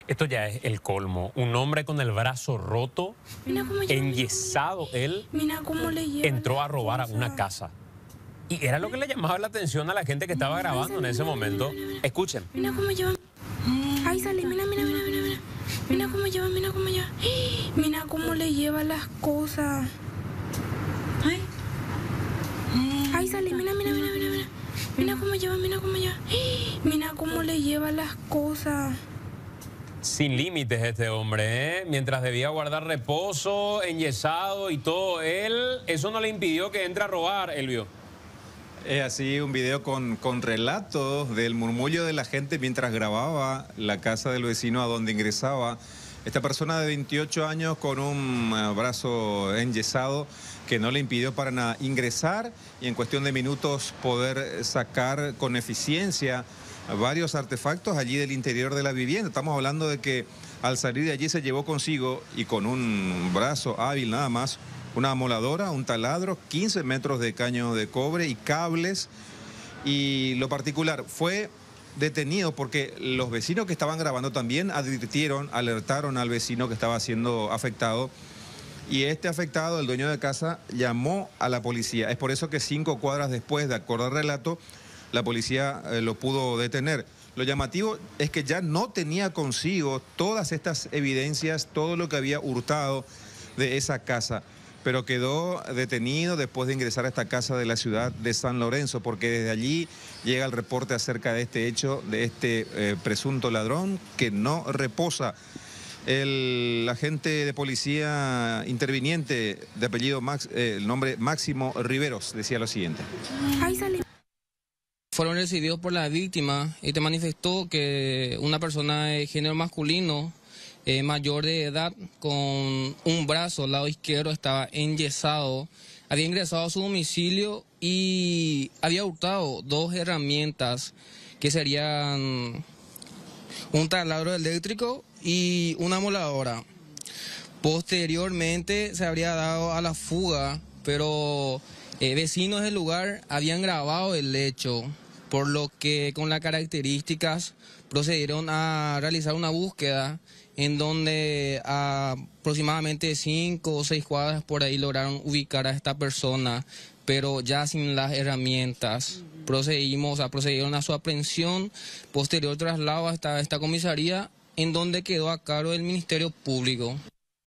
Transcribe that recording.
Esto ya es el colmo. Un hombre con el brazo roto, enyesado él, Mira cómo le lleva entró a robar a una casa. Y era lo que le llamaba la atención a la gente que estaba grabando en ese momento. Escuchen. Mira cómo lleva. Ahí sale, mira, mira, mira, mira, mira. Mira cómo lleva, mira cómo lleva. Mira cómo le lleva las cosas. Ay. Ahí sale, mira, mira, mira, mira, mira. Mira cómo lleva, mira cómo lleva. Mira cómo le lleva las cosas. Sin límites este hombre, ¿eh? Mientras debía guardar reposo, enyesado y todo, eso no le impidió que entre a robar, Elvio. Es así un video con relatos del murmullo de la gente mientras grababa la casa del vecino a donde ingresaba esta persona de 28 años con un brazo enyesado que no le impidió para nada ingresar y en cuestión de minutos poder sacar con eficiencia varios artefactos allí del interior de la vivienda. Estamos hablando de que al salir de allí se llevó consigo y con un brazo hábil nada más una amoladora, un taladro, 15 metros de caño de cobre y cables. Y lo particular, fue detenido porque los vecinos que estaban grabando también advirtieron, alertaron al vecino que estaba siendo afectado. Y este afectado, el dueño de casa, llamó a la policía. Es por eso que 5 cuadras después, de acuerdo al relato, la policía lo pudo detener. Lo llamativo es que ya no tenía consigo todas estas evidencias, todo lo que había hurtado de esa casa, pero quedó detenido después de ingresar a esta casa de la ciudad de San Lorenzo, porque desde allí llega el reporte acerca de este hecho, de este presunto ladrón que no reposa. El agente de policía interviniente de apellido el nombre Máximo Riveros decía lo siguiente. Fueron recibidos por la víctima y te manifestó que una persona de género masculino, mayor de edad, con un brazo al lado izquierdo estaba enyesado, había ingresado a su domicilio y había hurtado 2 herramientas que serían un taladro eléctrico y una amoladora. Posteriormente se habría dado a la fuga, pero vecinos del lugar habían grabado el hecho, por lo que con las características procedieron a realizar una búsqueda en donde a aproximadamente 5 o 6 cuadras por ahí lograron ubicar a esta persona, pero ya sin las herramientas. Procedieron a su aprehensión, posterior traslado hasta esta comisaría, en donde quedó a cargo del Ministerio Público.